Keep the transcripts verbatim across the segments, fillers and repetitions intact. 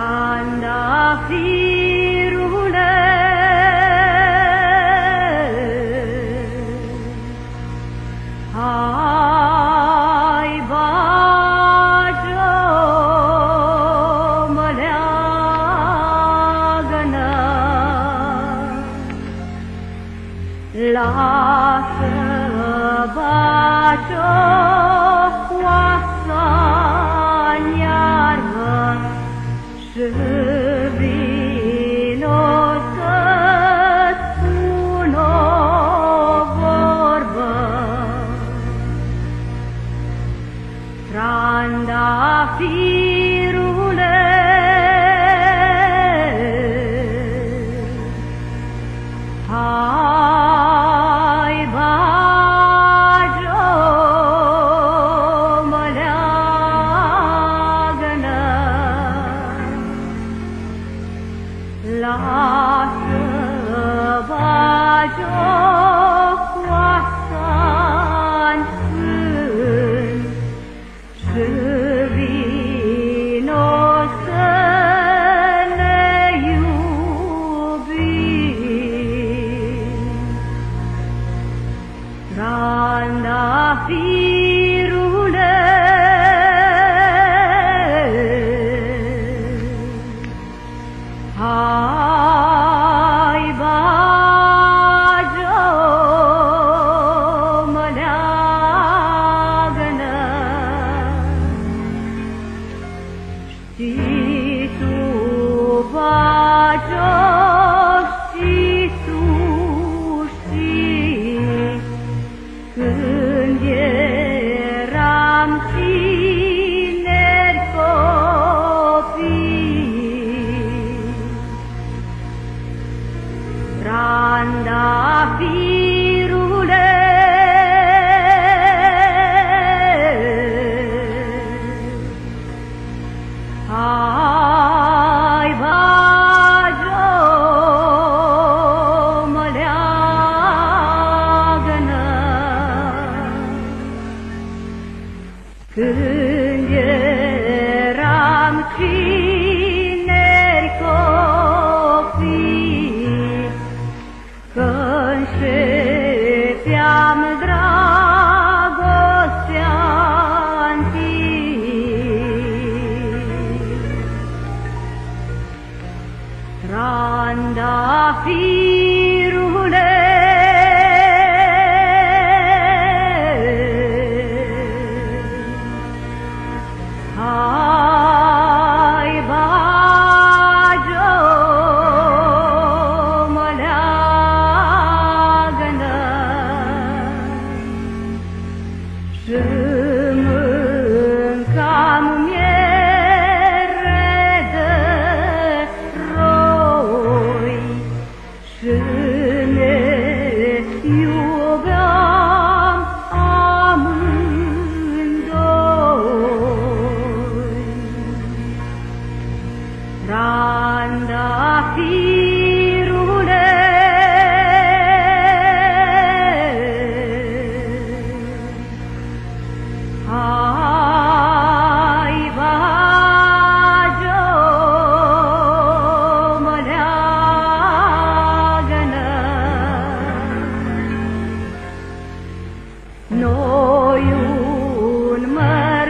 Trandafirule, hai bagi-o mă leagănă, lasă bagi-o oasa-n iarbă și vino să-ți spun o vorbă. Trandafirule, hai bagi-o mă leagănă, lasă bagi-o oasa-n sân și vino să ne iubim. Trandafirule, hai bagi-o mă leagănă, știi tu bagi-o, știi tu, știi, când eram tineri copii. Trandafirule, hai bagi-o mă leagănă, când eram tineri copii, că-nșepeam dragostea-n Trandafirule, hai bagi-o mă leagănă, și mâncam miere de roi și ne iubeam amândoi. Trandafirule, hai bagi-o mă leagănă, noi un măr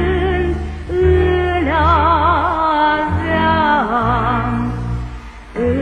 când îl aveam,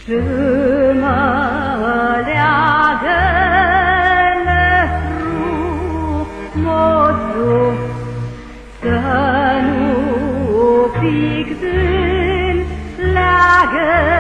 și mă leagă-ne frumosul, să nu pic din leagă.